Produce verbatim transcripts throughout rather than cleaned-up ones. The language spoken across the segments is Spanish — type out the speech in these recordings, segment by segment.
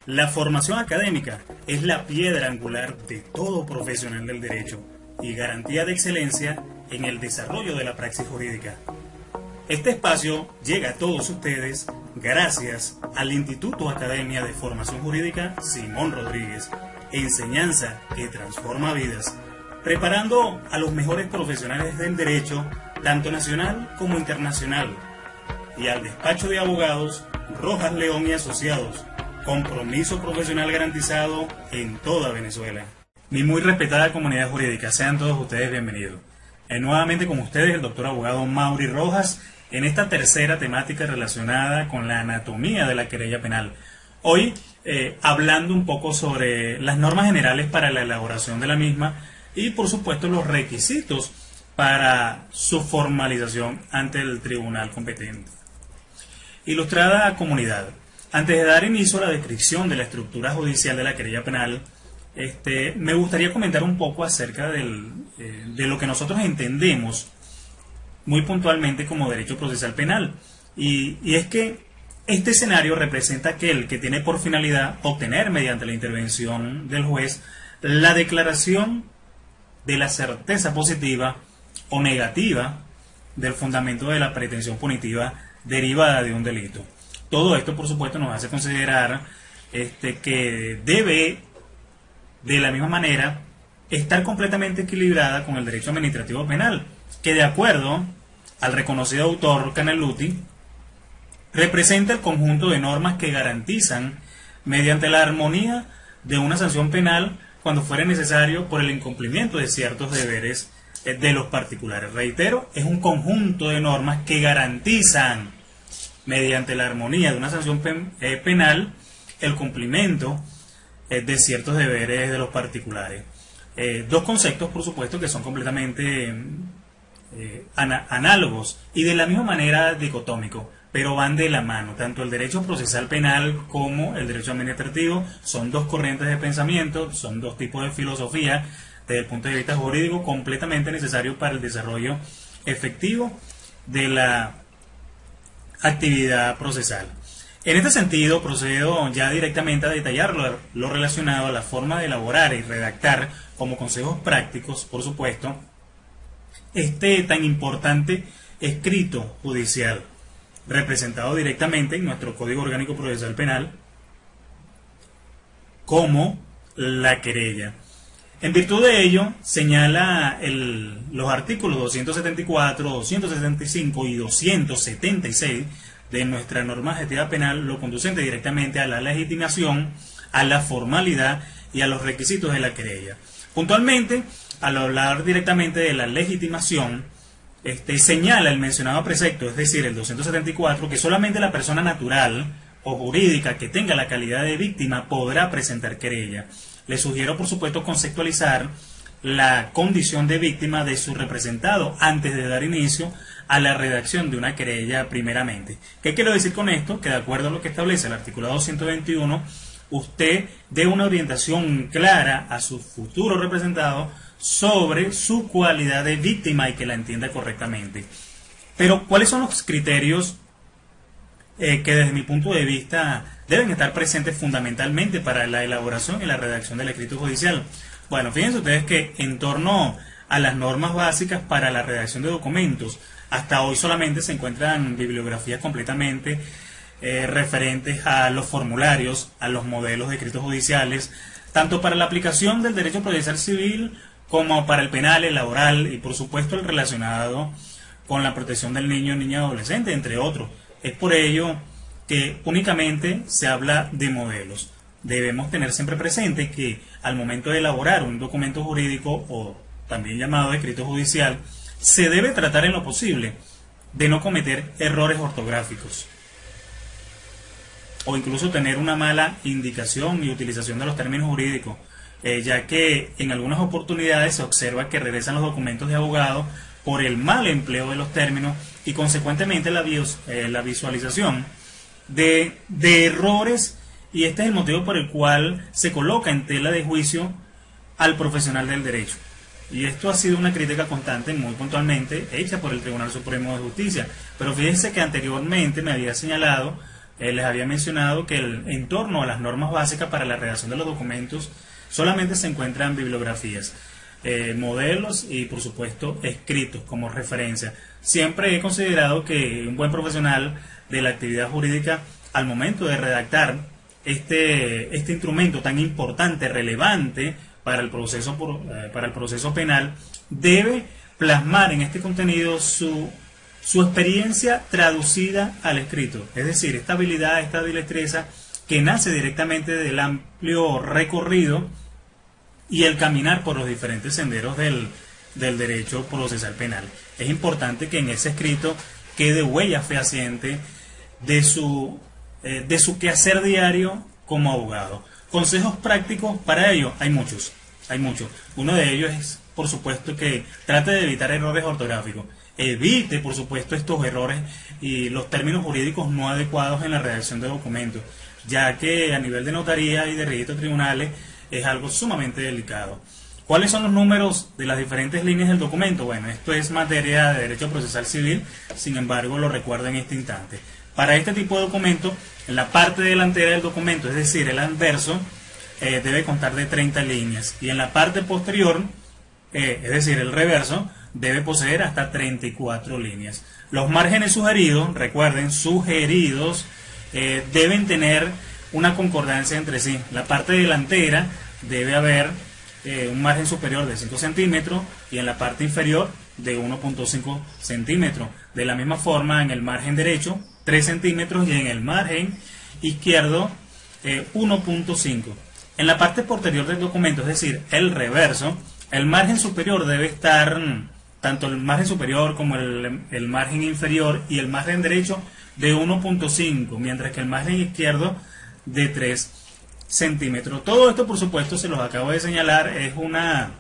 La formación académica es la piedra angular de todo profesional del derecho y garantía de excelencia en el desarrollo de la praxis jurídica. Este espacio llega a todos ustedes gracias al Instituto Academia de Formación Jurídica Simón Rodríguez, enseñanza que transforma vidas, preparando a los mejores profesionales del derecho, tanto nacional como internacional, y al despacho de abogados Rojas León y Asociados, compromiso profesional garantizado en toda Venezuela. Mi muy respetada comunidad jurídica, sean todos ustedes bienvenidos. Eh, nuevamente con ustedes el doctor abogado Mauri Rojas en esta tercera temática relacionada con la anatomía de la querella penal. Hoy eh, hablando un poco sobre las normas generales para la elaboración de la misma y por supuesto los requisitos para su formalización ante el tribunal competente. Ilustrada comunidad, antes de dar inicio a la descripción de la estructura judicial de la querella penal, este, me gustaría comentar un poco acerca del, eh, de lo que nosotros entendemos muy puntualmente como derecho procesal penal. Y, y es que este escenario representa aquel que tiene por finalidad obtener mediante la intervención del juez la declaración de la certeza positiva o negativa del fundamento de la pretensión punitiva derivada de un delito. Todo esto, por supuesto, nos hace considerar este, que debe, de la misma manera, estar completamente equilibrada con el derecho administrativo penal, que de acuerdo al reconocido autor Caneluti, representa el conjunto de normas que garantizan, mediante la armonía de una sanción penal, cuando fuere necesario por el incumplimiento de ciertos deberes de los particulares. Reitero, es un conjunto de normas que garantizan, mediante la armonía de una sanción pen, eh, penal, el cumplimiento eh, de ciertos deberes de los particulares. Eh, dos conceptos, por supuesto, que son completamente eh, ana, análogos y de la misma manera dicotómicos, pero van de la mano. Tanto el derecho procesal penal como el derecho administrativo son dos corrientes de pensamiento, son dos tipos de filosofía desde el punto de vista jurídico completamente necesarios para el desarrollo efectivo de la actividad procesal. En este sentido, procedo ya directamente a detallar lo, lo relacionado a la forma de elaborar y redactar como consejos prácticos, por supuesto, este tan importante escrito judicial, representado directamente en nuestro Código Orgánico Procesal Penal como la querella. En virtud de ello, señala el, los artículos doscientos setenta y cuatro, doscientos setenta y cinco y doscientos setenta y seis de nuestra norma adjetiva penal lo conducente directamente a la legitimación, a la formalidad y a los requisitos de la querella. Puntualmente, al hablar directamente de la legitimación, este, señala el mencionado precepto, es decir, el doscientos setenta y cuatro, que solamente la persona natural o jurídica que tenga la calidad de víctima podrá presentar querella. Le sugiero, por supuesto, conceptualizar la condición de víctima de su representado antes de dar inicio a la redacción de una querella primeramente. ¿Qué quiero decir con esto? Que de acuerdo a lo que establece el articulado ciento veintiuno, usted dé una orientación clara a su futuro representado sobre su cualidad de víctima y que la entienda correctamente. Pero, ¿cuáles son los criterios eh, que desde mi punto de vista deben estar presentes fundamentalmente para la elaboración y la redacción del escrito judicial? Bueno, fíjense ustedes que en torno a las normas básicas para la redacción de documentos, hasta hoy solamente se encuentran bibliografías completamente eh, referentes a los formularios, a los modelos de escritos judiciales, tanto para la aplicación del derecho procesal civil como para el penal, el laboral y por supuesto el relacionado con la protección del niño, niña y adolescente, entre otros. Es por ello que únicamente se habla de modelos. Debemos tener siempre presente que al momento de elaborar un documento jurídico o también llamado escrito judicial, se debe tratar en lo posible de no cometer errores ortográficos o incluso tener una mala indicación y utilización de los términos jurídicos, eh, ya que en algunas oportunidades se observa que regresan los documentos de abogado por el mal empleo de los términos y consecuentemente la, bios, eh, la visualización de, de errores, y este es el motivo por el cual se coloca en tela de juicio al profesional del derecho. Y esto ha sido una crítica constante, muy puntualmente, hecha por el Tribunal Supremo de Justicia. Pero fíjense que anteriormente me había señalado eh, les había mencionado que el, en torno a las normas básicas para la redacción de los documentos solamente se encuentran bibliografías, eh, modelos y por supuesto escritos como referencia. Siempre he considerado que un buen profesional de la actividad jurídica, al momento de redactar este, este instrumento tan importante, relevante para el proceso, por, eh, para el proceso penal, debe plasmar en este contenido su, su experiencia traducida al escrito. Es decir, esta habilidad, esta destreza que nace directamente del amplio recorrido y el caminar por los diferentes senderos del, del derecho procesal penal. Es importante que en ese escrito quede huella fehaciente de su, eh, de su quehacer diario como abogado. Consejos prácticos para ello hay muchos, hay muchos. Uno de ellos es, por supuesto, que trate de evitar errores ortográficos. Evite, por supuesto, estos errores y los términos jurídicos no adecuados en la redacción de documentos, ya que a nivel de notaría y de registro de tribunales es algo sumamente delicado. ¿Cuáles son los números de las diferentes líneas del documento? Bueno, esto es materia de derecho procesal civil, sin embargo lo recuerdo en este instante. Para este tipo de documento, en la parte delantera del documento, es decir, el anverso, eh, debe contar de treinta líneas, y en la parte posterior, eh, es decir, el reverso, debe poseer hasta treinta y cuatro líneas. Los márgenes sugeridos, recuerden, sugeridos, eh, deben tener una concordancia entre sí. La parte delantera debe haber eh, un margen superior de cinco centímetros y en la parte inferior de uno punto cinco centímetros. De la misma forma, en el margen derecho, tres centímetros y en el margen izquierdo, eh, uno punto cinco. En la parte posterior del documento, es decir, el reverso, el margen superior debe estar, tanto el margen superior como el, el margen inferior y el margen derecho de uno punto cinco, mientras que el margen izquierdo de tres centímetros. Todo esto, por supuesto, se los acabo de señalar, es una,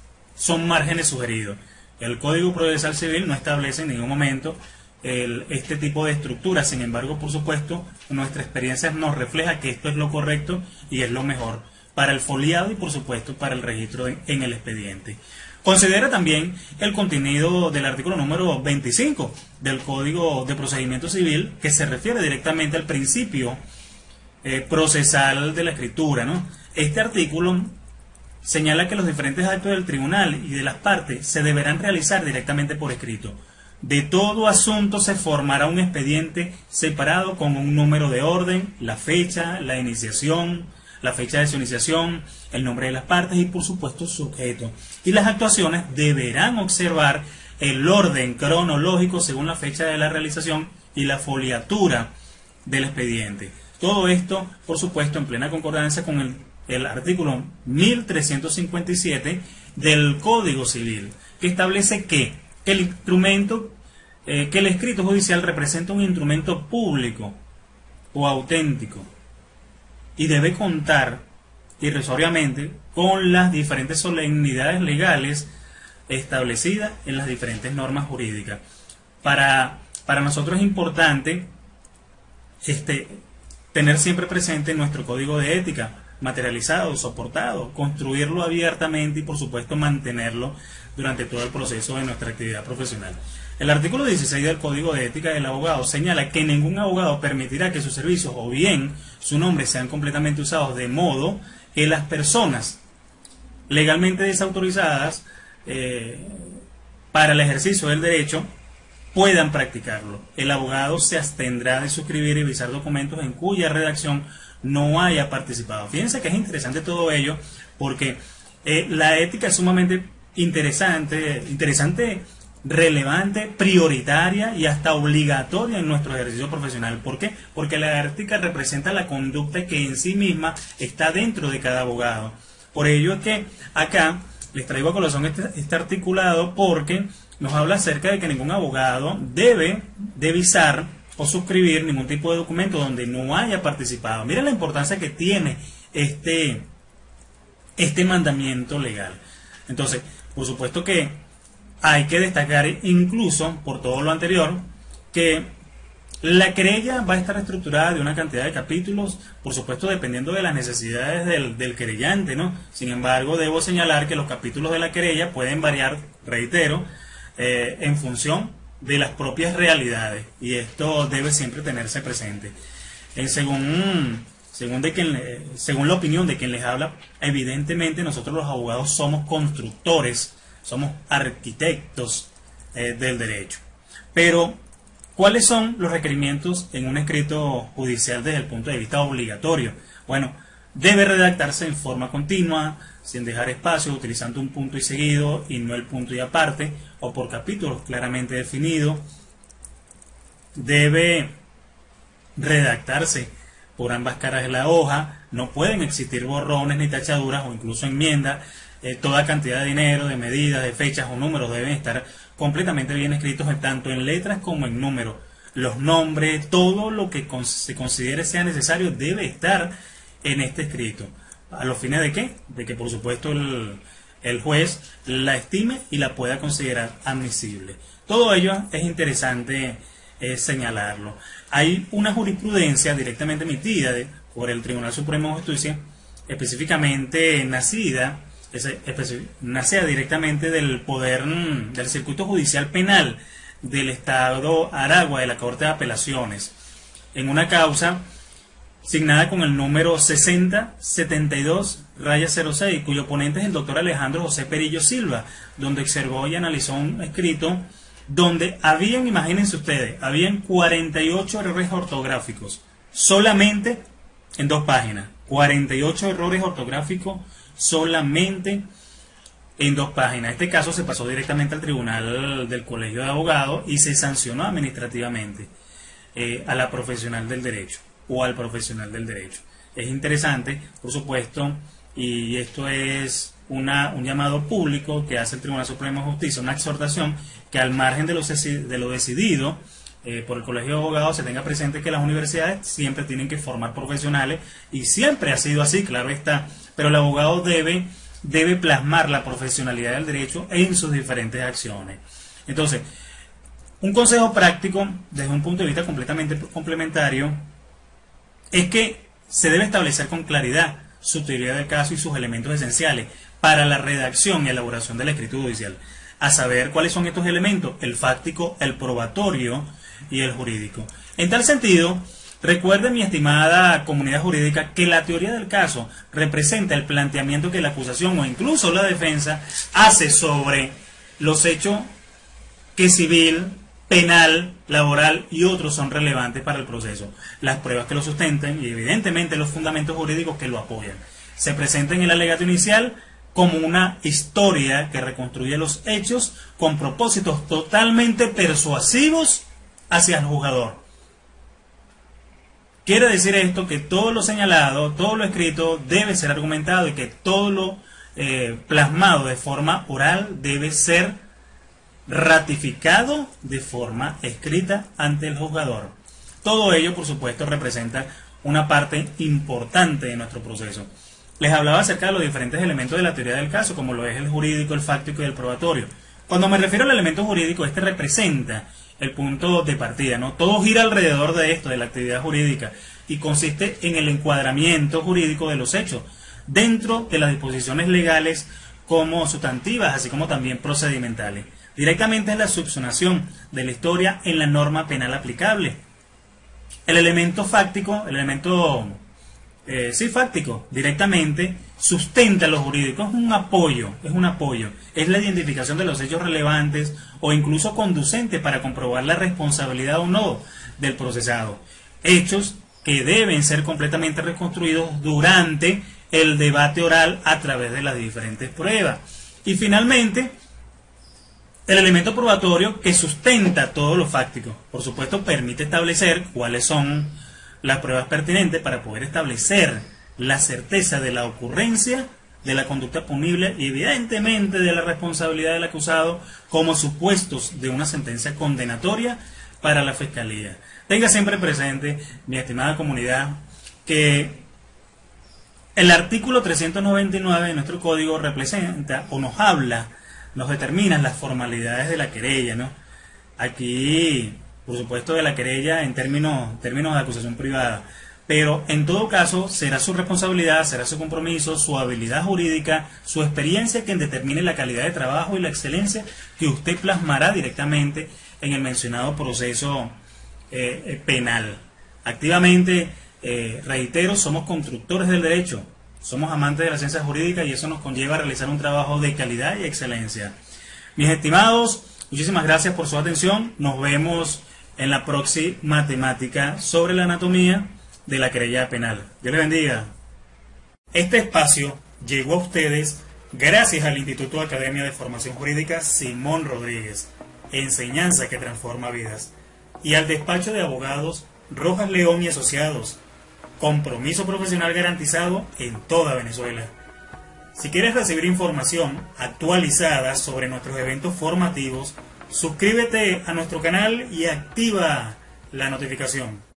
son márgenes sugeridos. El Código Procesal Civil no establece en ningún momento el, este tipo de estructura. Sin embargo, por supuesto, nuestra experiencia nos refleja que esto es lo correcto y es lo mejor para el foliado y, por supuesto, para el registro en, en el expediente. Considera también el contenido del artículo número veinticinco del Código de Procedimiento Civil, que se refiere directamente al principio eh, procesal de la escritura, ¿no? Este artículo señala que los diferentes actos del tribunal y de las partes se deberán realizar directamente por escrito. De todo asunto se formará un expediente separado con un número de orden, la fecha, la iniciación, la fecha de su iniciación, el nombre de las partes y, por supuesto, su objeto. Y las actuaciones deberán observar el orden cronológico según la fecha de la realización y la foliatura del expediente. Todo esto, por supuesto, en plena concordancia con el, el artículo mil trescientos cincuenta y siete del Código Civil, que establece que, que el instrumento, eh, que el escrito judicial representa un instrumento público o auténtico y debe contar irrisoriamente con las diferentes solemnidades legales establecidas en las diferentes normas jurídicas. Para, para nosotros es importante este, tener siempre presente nuestro código de ética, materializado, soportado, construirlo abiertamente y, por supuesto, mantenerlo durante todo el proceso de nuestra actividad profesional. El artículo dieciséis del Código de Ética del Abogado señala que ningún abogado permitirá que sus servicios o bien su nombre sean completamente usados de modo que las personas legalmente desautorizadas eh, para el ejercicio del derecho puedan practicarlo. El abogado se abstendrá de suscribir y visar documentos en cuya redacción no haya participado. Fíjense que es interesante todo ello porque eh, la ética es sumamente interesante, interesante, relevante, prioritaria y hasta obligatoria en nuestro ejercicio profesional. ¿Por qué? Porque la ética representa la conducta que en sí misma está dentro de cada abogado. Por ello es que acá les traigo a colación este, este articulado porque nos habla acerca de que ningún abogado debe de visar o suscribir ningún tipo de documento donde no haya participado. Miren la importancia que tiene este, este mandamiento legal. Entonces, por supuesto que hay que destacar incluso, por todo lo anterior, que la querella va a estar estructurada de una cantidad de capítulos, por supuesto dependiendo de las necesidades del, del querellante, ¿no? Sin embargo, debo señalar que los capítulos de la querella pueden variar, reitero, eh, en función de las propias realidades, y esto debe siempre tenerse presente. Eh, según, según, de quien, según la opinión de quien les habla, evidentemente nosotros los abogados somos constructores, somos arquitectos eh, del derecho. Pero, ¿cuáles son los requerimientos en un escrito judicial desde el punto de vista obligatorio? Bueno, debe redactarse en forma continua, sin dejar espacio, utilizando un punto y seguido y no el punto y aparte, o por capítulos claramente definidos. Debe redactarse por ambas caras de la hoja, no pueden existir borrones ni tachaduras o incluso enmiendas. Eh, toda cantidad de dinero, de medidas, de fechas o números deben estar completamente bien escritos, tanto en letras como en números. Los nombres, todo lo que se considere sea necesario debe estar en este escrito. ¿A los fines de qué? De que por supuesto el, el juez la estime y la pueda considerar admisible. Todo ello es interesante eh, señalarlo. Hay una jurisprudencia directamente emitida de, por el Tribunal Supremo de Justicia, específicamente nacida, ese, especi nacida directamente del poder mm, del circuito judicial penal del Estado Aragua de la Corte de Apelaciones, en una causa signada con el número sesenta setenta y dos cero seis, cuyo ponente es el doctor Alejandro José Perillo Silva, donde observó y analizó un escrito donde habían, imagínense ustedes, habían cuarenta y ocho errores ortográficos, solamente en dos páginas, cuarenta y ocho errores ortográficos solamente en dos páginas. Este caso se pasó directamente al Tribunal del Colegio de Abogados y se sancionó administrativamente eh, a la profesional del derecho o al profesional del derecho. Es interesante, por supuesto, y esto es una, un llamado público que hace el Tribunal Supremo de Justicia, una exhortación que al margen de lo, de lo decidido eh, por el Colegio de Abogados se tenga presente que las universidades siempre tienen que formar profesionales y siempre ha sido así, claro está, pero el abogado debe, debe plasmar la profesionalidad del derecho en sus diferentes acciones. Entonces, un consejo práctico desde un punto de vista completamente complementario es que se debe establecer con claridad su teoría del caso y sus elementos esenciales para la redacción y elaboración del escrito judicial. A saber cuáles son estos elementos: el fáctico, el probatorio y el jurídico. En tal sentido, recuerde, mi estimada comunidad jurídica, que la teoría del caso representa el planteamiento que la acusación o incluso la defensa hace sobre los hechos que civil, penal, laboral y otros son relevantes para el proceso, las pruebas que lo sustenten y evidentemente los fundamentos jurídicos que lo apoyan. Se presenta en el alegato inicial como una historia que reconstruye los hechos con propósitos totalmente persuasivos hacia el juzgador. Quiere decir esto que todo lo señalado, todo lo escrito debe ser argumentado y que todo lo eh, plasmado de forma oral debe ser ratificado de forma escrita ante el juzgador. Todo ello, por supuesto, representa una parte importante de nuestro proceso. Les hablaba acerca de los diferentes elementos de la teoría del caso, como lo es el jurídico, el fáctico y el probatorio. Cuando me refiero al elemento jurídico, este representa el punto de partida, ¿no? Todo gira alrededor de esto, de la actividad jurídica, y consiste en el encuadramiento jurídico de los hechos, dentro de las disposiciones legales como sustantivas, así como también procedimentales. Directamente es la subsumación de la historia en la norma penal aplicable. El elemento fáctico, el elemento eh, sí fáctico, directamente sustenta lo jurídico, es un apoyo, es un apoyo, es la identificación de los hechos relevantes o incluso conducente para comprobar la responsabilidad o no del procesado. Hechos que deben ser completamente reconstruidos durante el debate oral a través de las diferentes pruebas. Y finalmente, el elemento probatorio que sustenta todo lo fáctico. Por supuesto, permite establecer cuáles son las pruebas pertinentes para poder establecer la certeza de la ocurrencia de la conducta punible y evidentemente de la responsabilidad del acusado como supuestos de una sentencia condenatoria para la Fiscalía. Tenga siempre presente, mi estimada comunidad, que el artículo trescientos noventa y nueve de nuestro código representa o nos habla, nos determina las formalidades de la querella, ¿no? Aquí, por supuesto, de la querella en términos, términos de acusación privada, pero en todo caso será su responsabilidad, será su compromiso, su habilidad jurídica, su experiencia quien determine la calidad de trabajo y la excelencia que usted plasmará directamente en el mencionado proceso eh, penal. activamente. Eh, reitero, somos constructores del derecho, somos amantes de la ciencia jurídica y eso nos conlleva a realizar un trabajo de calidad y excelencia. Mis estimados, muchísimas gracias por su atención. Nos vemos en la próxima temática sobre la anatomía de la querella penal. Dios les bendiga. Este espacio llegó a ustedes gracias al Instituto de Academia de Formación Jurídica Simón Rodríguez, enseñanza que transforma vidas, y al despacho de abogados Rojas León y Asociados, compromiso profesional garantizado en toda Venezuela. Si quieres recibir información actualizada sobre nuestros eventos formativos, suscríbete a nuestro canal y activa la notificación.